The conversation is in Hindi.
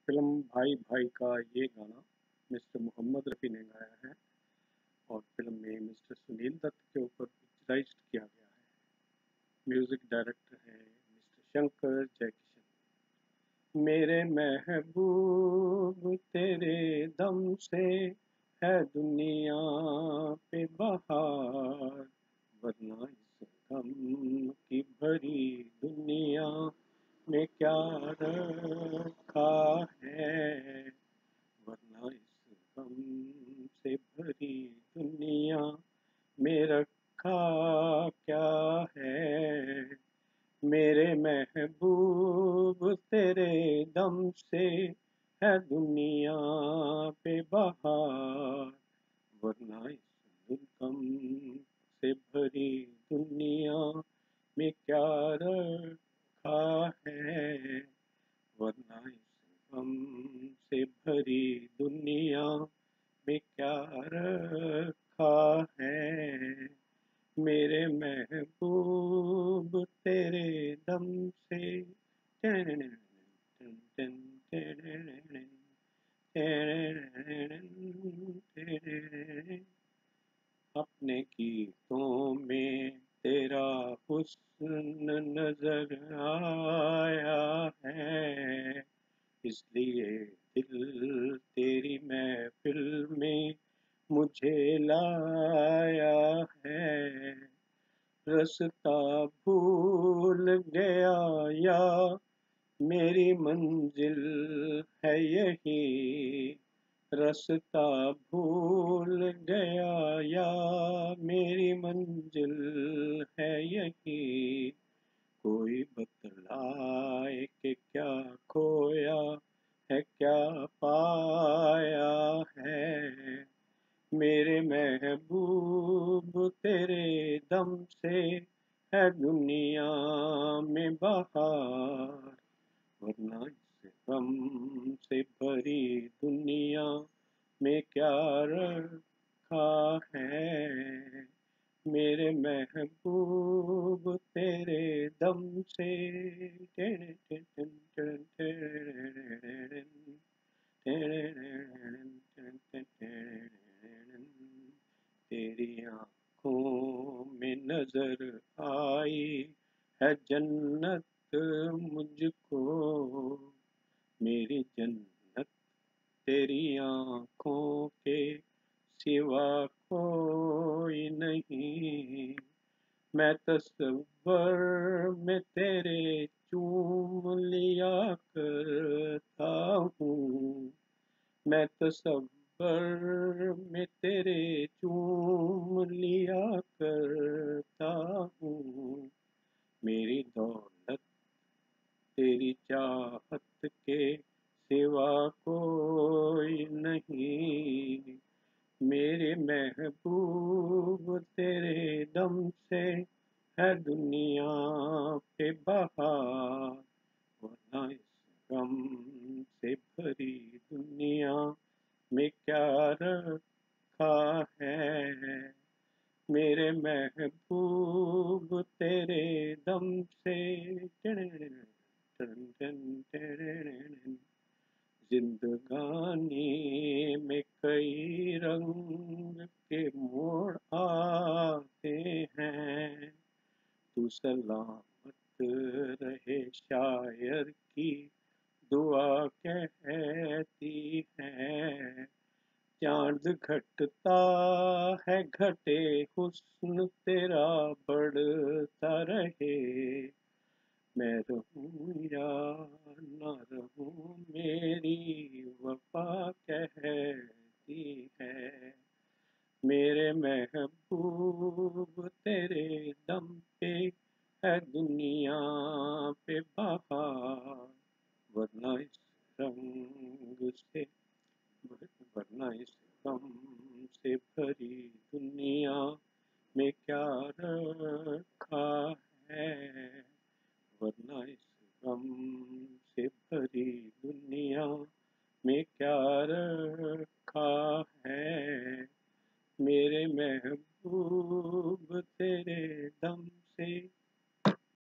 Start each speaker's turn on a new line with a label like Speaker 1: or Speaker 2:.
Speaker 1: फिल्म भाई भाई का ये गाना मिस्टर मोहम्मद रफ़ी ने गाया है और फिल्म में मिस्टर सुनील दत्त के ऊपर पिक्चराइज्ड किया गया है। म्यूजिक डायरेक्टर है मिस्टर शंकर जयकिशन। मेरे महबूब तेरे दम से है दुनिया पे बहार, वरना इस गम की भरी दुनिया में क्या रखा है, वरना इस गम से भरी दुनिया में रखा क्या है। मेरे महबूब तेरे दम से है दुनिया पे बहार, वरना इस गम से भरी दुनिया में क्या रखा है, वरना इस गम से भरी दुनिया में क्या रखा है। मेरे महबूब तेरे दम से अपने गीतों में तेरा हुस्न नजर आया है, इसलिए दिल तेरी महफिल में मुझे लाया है। रास्ता भूल गया या मेरी मंजिल है यही, रास्ता भूल गया या मेरी मंजिल है यही। कोई बतलाए कि क्या खोया है क्या पाया है। मेरे महबूब तेरे दम से है दुनिया में बहार, वरना इस गम से भरी दुनिया में क्या रखा है। मेरे महबूब तेरे दम से तेरी आँखों में नजर आई है जन्नत मुझको, मेरी जन्नत तेरी आँखों के सिवा कोई नहीं। मैं तसव्वुर में तेरे चूम लिया करता हूँ, मैं तसव्वुर में तेरे चूम लिया करता हूँ। मेरी दौलत तेरी चाहत के सिवा कोई नहीं। मेरे महबूब तेरे दम से है दुनिया पे बहार, वरना इस गम से भरी दुनिया में क्या रखा है। मेरे महबूब तेरे दम से जिंदगानी में कई रंग के मोड़ आते हैं, तू सलामत रहे शायर की दुआ कहती है। चांद घटता है घटे हुस्न तेरा बढ़ता रहे, मैं रहूं या न रहूं मेरी वफा कहती है। मेरे महबूब तेरे दम पे है दुनिया